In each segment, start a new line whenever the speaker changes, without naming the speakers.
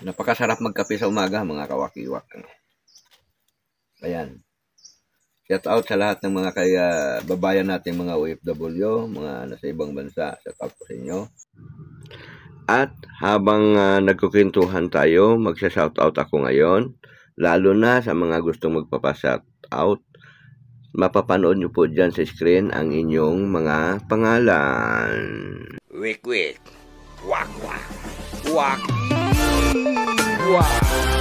Napakasarap magkape sa umaga, mga kawakiwak. Ayan. Shout out sa lahat ng mga babayan natin, mga OFW, mga nasa ibang bansa. Shout out po sa inyo. At habang nagkukwentuhan tayo, magsha-shout out ako ngayon. Lalo na sa mga gustong magpapa-shout out. Mapapanood nyo po dyan sa screen ang inyong mga pangalan. Wik. Wak. Wak. Wak.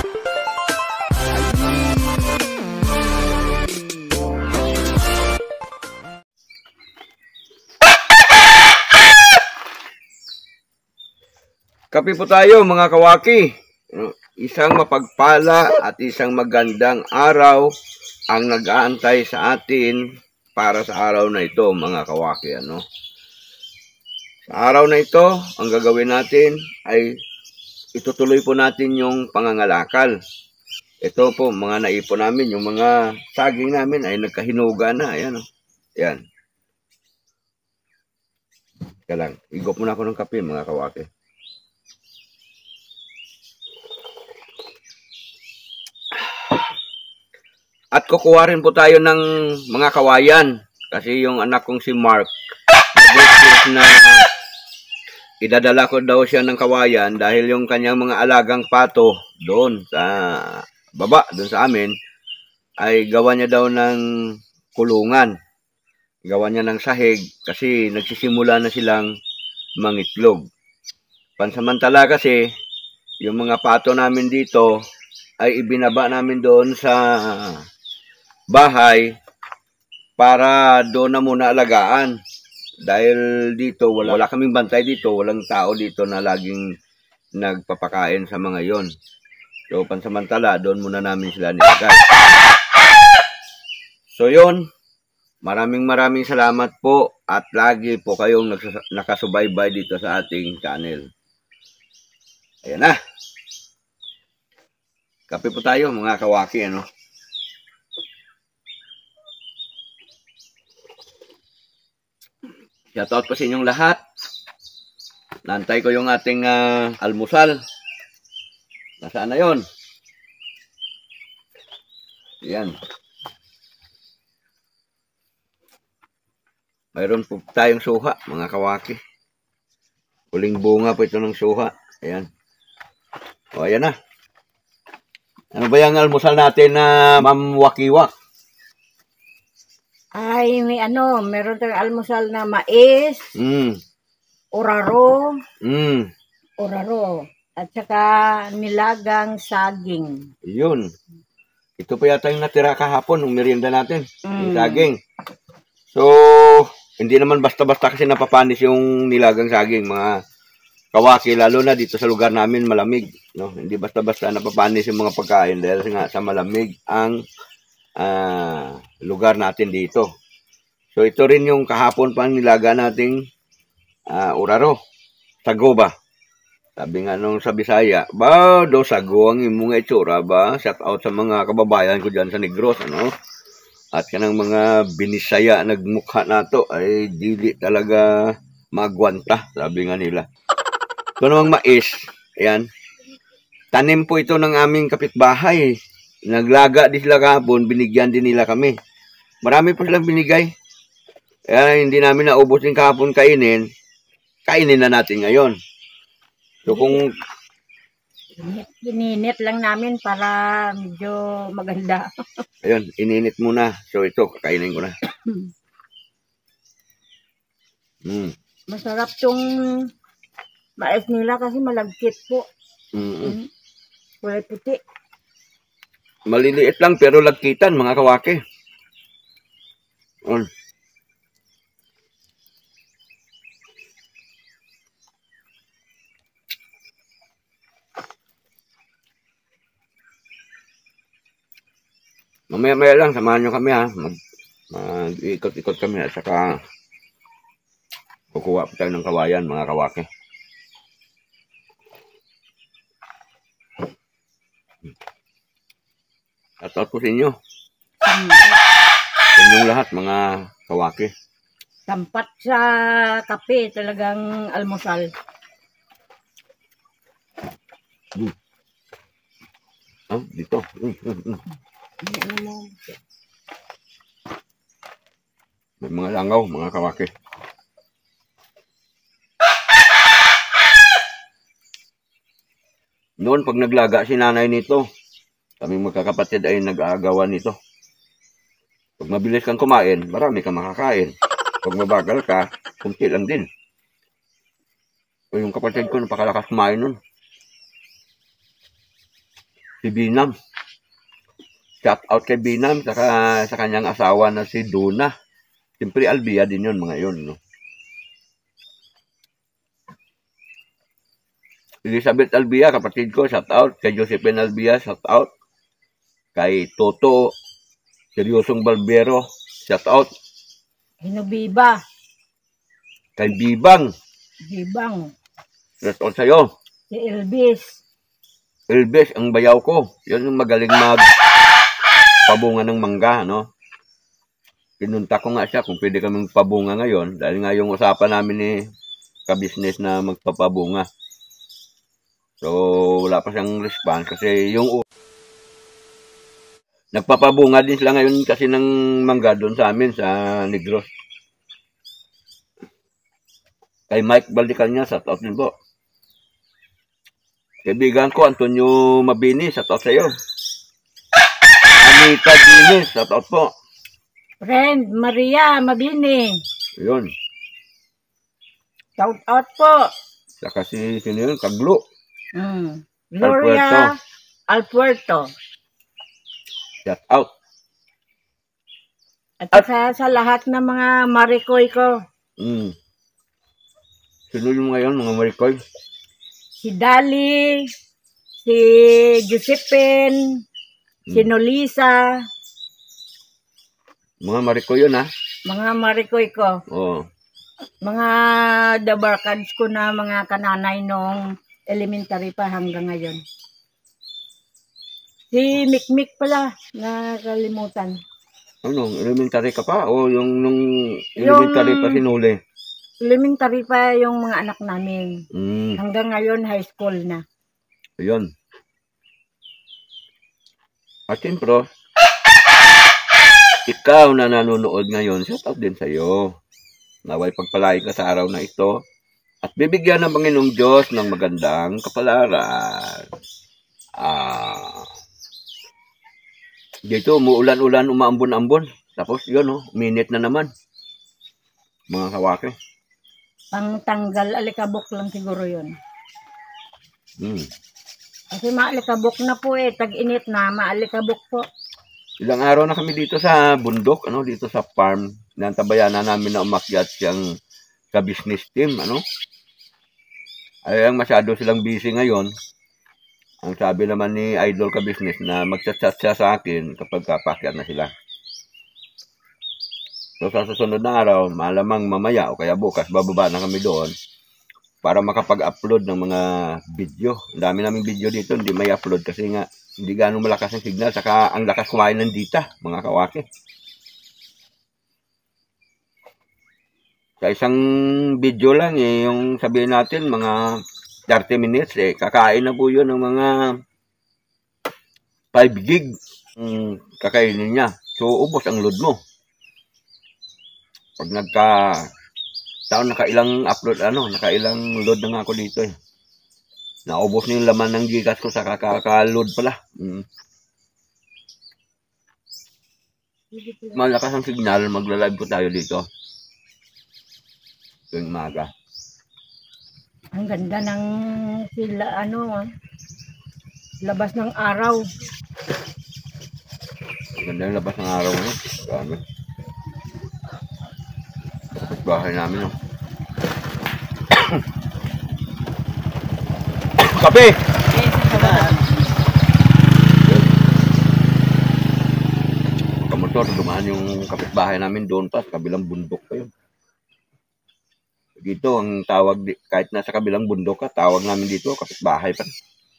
Kape po tayo, mga kawaki. Isang mapagpala at isang magandang araw ang nag-aantay sa atin para sa araw na ito, mga kawaki. Sa araw na ito, ang gagawin natin ay itutuloy po natin yung pangangalakal. Ito po, mga naipon namin, yung mga saging namin ay nagkahinuga na. Ayan, Ayan. Kaya lang, igop muna ako ng kape, mga kawaki. At kukuha rin po tayo ng mga kawayan. Kasi yung anak kong si Mark, na idadala ko daw siya ng kawayan dahil yung kanyang mga alagang pato doon sa baba, doon sa amin, ay gawa niya daw ng kulungan. Gawa niya ng sahig kasi nagsisimula na silang mangitlog. Pansamantala kasi, yung mga pato namin dito ay ibinaba namin doon sa bahay para doon na muna alagaan. Dahil dito, wala kaming bantay dito, walang tao dito na laging nagpapakain sa mga yon. So, pansamantala, doon muna namin sila nilagay. So, yun. Maraming salamat po at lagi po kayong nakasubaybay dito sa ating channel. Ayan na. Kape po tayo, mga kawaki, Shoutout po sa inyong lahat. Nantay ko yung ating almusal. Nasaan na yun? Ayan. Mayroon po tayong suha, mga kawaki. Huling bunga po ito ng suha. Ayan. O, ayan na. Ano ba yung almusal natin na Ma'am Wakiwak?
Ay, meron tayong almusal na mais, oraro, at saka nilagang saging.
Yun. Ito pa yata yung natira kahapon, ng merienda natin, yung saging. So, hindi naman basta-basta kasi napapanis yung nilagang saging, mga kawaki, lalo na dito sa lugar namin malamig. Hindi basta-basta napapanis yung mga pagkain dahil nga sa malamig ang lugar natin dito. So, ito rin yung kahapon pang nilaga nating uraro. Sago ba? Sabi nga nung sa Bisaya, ba, do sago ang imong itsura ba? Shout out sa mga kababayan ko dyan sa Negros, At kanang mga binisaya nagmukha nato ay dili talaga magwanta, sabi nga nila. Ito namang mais, ayan. Tanim po ito ng aming kapitbahay. Naglaga din sila kahapon, binigyan din nila kami. Marami po silang binigay. Kaya hindi namin naubos yung kahapon kainin na natin ngayon. So kung
Ininit lang namin para medyo maganda.
ayun, ininit muna. So ito, kakainin ko na.
Masarap tong mais nila kasi malagkit po. Kulay puti.
Maliliit lang pero lagkitan, mga kawaki. Mamaya-maya lang, samahan nyo kami mag-ikot-ikot kami at saka kukuha po tayo ng kawayan, mga kawaki. At po sa inyo. Sa inyong lahat, mga kawaki.
Sampat sa kape, talagang almusal.
Dito. May mga langaw, mga kawaki. Noon, pag naglaga si nanay nito, kami magkakapatid ay nag-aagawan nito. Pag mabilis kang kumain, marami kang makakain. Pag mabagal ka, kunti lang din. O yung kapatid ko, napakalakas kumain nun. Si Binam. Shout out kay Binam, saka sa kanyang asawa na si Duna. Siyempre, Albia din yun, mga yun. No? Elizabeth Albia, kapatid ko, shout out. Kay Josephine Albia, shout out. Kay Toto, Seryosong Balbero, shout out.
Hinubiba.
Kay Bibang,
Bibang.
shout out sa'yo.
Si Elvis.
Elvis, ang bayaw ko. Yun yung magaling pabunga ng mangga, no? Pinunta ko nga siya kung pwede kaming pabunga ngayon dahil nga yung usapan namin ni ka-business na magpapabunga. So, wala pa siyang response kasi yung nagpapabunga din sila ngayon kasi ng mangga doon sa amin sa Negros. Kay Mike Baldicaña, shout out din po. Kaibigan ko, Antonio Mabini, shout out sa'yo. Anita Dines, shout out po.
Friend, Maria Mabini.
Yun.
Shout out po.
Saka si sino yun? Kaglo.
Gloria Alpuerto.
Shout out.
At sa lahat ng mga marikoy ko.
Sino yung ngayon, mga marikoy?
Si Dali, si Josephine, si Nolisa.
Mga marikoy yun, ha?
Mga marikoy ko.
Oo.
Mga dabarkads ko na mga kananay nung elementary pa hanggang ngayon. Si Mikmik pala, nakalimutan.
Ano, elementary ka pa? O yung nung elementary pa sinuli?
Elementary pa yung mga anak namin.
Mm.
Hanggang ngayon, high school na.
Ayun. At siyempre, ikaw na nanonood ngayon, shout out din sa'yo. Naway pagpalain ka sa araw na ito at bibigyan ng Panginoong Diyos ng magandang kapalaran. Dito, umuulan-ulan, umaambon-ambon. Tapos yun, minute na naman. Mga kawake.
Pangtanggal alikabok lang siguro yun. Kasi maalikabok na po tag-init na, maalikabok po.
Ilang araw na kami dito sa bundok, dito sa farm. Nantabayanan namin na umakyat siyang ka-business team, Ay, masyado silang busy ngayon. Ang sabi naman ni Idol ka-business na magchat-chat siya sa akin kapag kapakyat na sila. So, sa susunod na araw, malamang mamaya o kaya bukas, bababa na kami doon para makapag-upload ng mga video. Ang dami naming video dito, hindi may upload kasi nga hindi ganong malakas ang signal, saka ang lakas kumain ng dita, mga kawake. Sa isang video lang, yung sabihin natin, mga 30 minutes, kakain na po yun ng mga 5 gig kakainin niya. So, ubos ang load mo. Pag nakailang upload, nakailang load na nga ako dito Naubos na yung laman ng Gcash ko sa kakaka-load pala. Malakas ang signal, magla-live po tayo dito. Tuwing maga.
Ang ganda ng labas ng araw.
Ang ganda ng labas ng araw ngayon. Dami. Tapos bahay namin, Kape! Kamotor, dumaan yung kapitbahay namin doon pa, sa kabilang bundok pa yun. Dito, ang tawag, kahit nasa kabilang bundok ka, tawag namin dito, kapitbahay pa.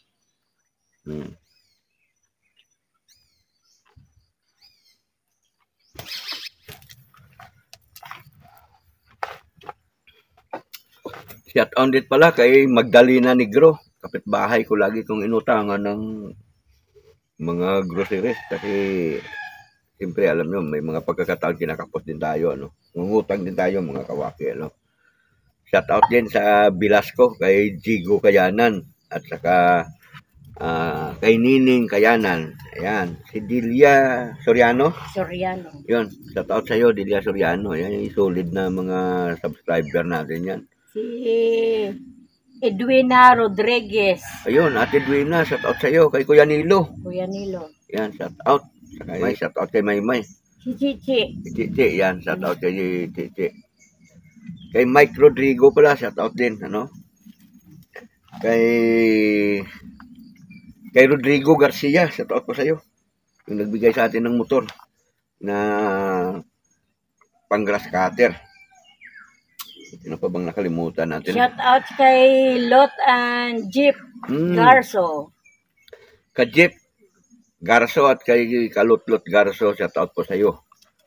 Shout out din pala kay Magdalena Negro. Kapitbahay ko lagi kong inutangan ng mga groceries kasi siyempre alam nyo, may mga pagkakataon kinakapos din tayo, ano. Ngungutang din tayo mga kawaki, ano. Shout out din sa Bilasco, kay Jigo Kayanan, at saka kay Nining Kayanan. Ayan, si Delia Soriano.
Soriano.
Yun, shout out sa iyo, Delia Soriano. Ayan, yung solid na mga subscriber natin yan.
Si Edwina Rodriguez.
Ayun, Ate Edwina, shout out sa iyo, kay Kuya Nilo.
Kuya Nilo.
Yan, shout out. Saka may shout out kay Maymay.
Si Chichi.
Si Chichi, yan, shout out kay Chichi. Kay Mike Rodrigo pala, shout out din, ano? Kay Rodrigo Garcia, shout out po sa iyo. Yung nagbigay sa atin ng motor na pang grass cutter. Ano pa bang nakalimutan natin?
Shout out kay Lot and Jeep Garso.
Kay Jeep Garso at kay Kalutlot Garso, shout out po sa iyo.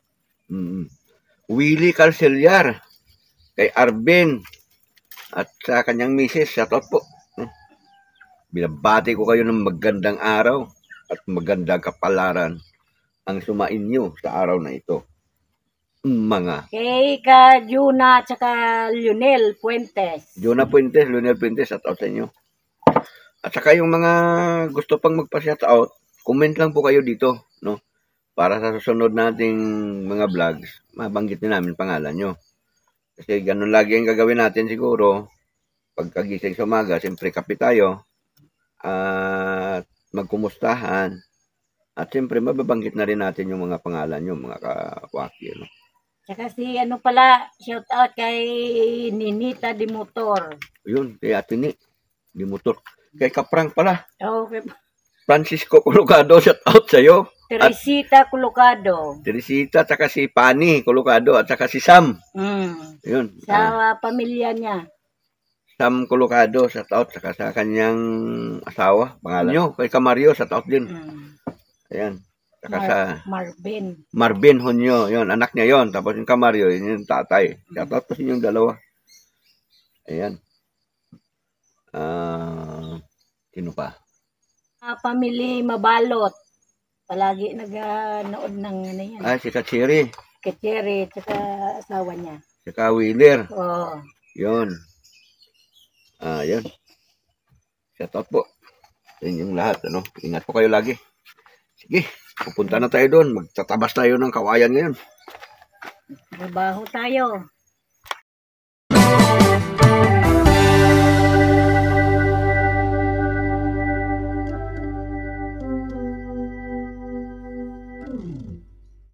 Willie Calcelyar, kay Arben at sa kanyang misis, shout out po. Binabati ko kayo ng magandang araw at magandang kapalaran ang sumain nyo sa araw na ito. Mga
Kay ka Juna at saka Lionel Fuentes.
Jonah Puentes, Leonel Puentes, shout out sa inyo. At saka yung mga gusto pang magpa-shout out, comment lang po kayo dito, no? Para sa susunod nating mga vlogs, mabanggit din namin pangalan nyo. Kasi ganun lagi ang gagawin natin siguro. Pagkagising sa umaga, siyempre kape tayo. At magkumustahan. At siyempre, mababanggit na rin natin yung mga pangalan nyo, mga kakwaki. No?
Saka si ano pala, shout out kay Ninita Di Motor.
Yun, kay Ate Ni, di motor. Kay Kaprang pala,
Okay.
Francisco Colocado, shout out sa'yo.
Teresita Colocado.
Teresita, at saka si Pani Colocado, at saka si Sam. Yun.
Sa pamilya niya.
Sam Colocado, shout out, saka sa kanyang asawa, pangalan nyo, kay Kamario, shout out din. Ayan. Saka sa Marvin Honyo, yun, anak niya yon. Tapos yung Kamario, yun yung tatay. Shout out po sa inyong dalawa. Ayan. Sino pa?
Pamilya Mabalot. Palagi nag-nood ng ano yan.
Si Katsiri.
Katsiri, tsaka asawa niya.
Saka Wheeler.
Oo.
Yun. Yun. Shout out po. Sa inyong lahat, ano. Ingat po kayo lagi. Sige, pupunta na tayo doon. Magtatabas tayo ng kawayan ngayon.
Trabaho tayo.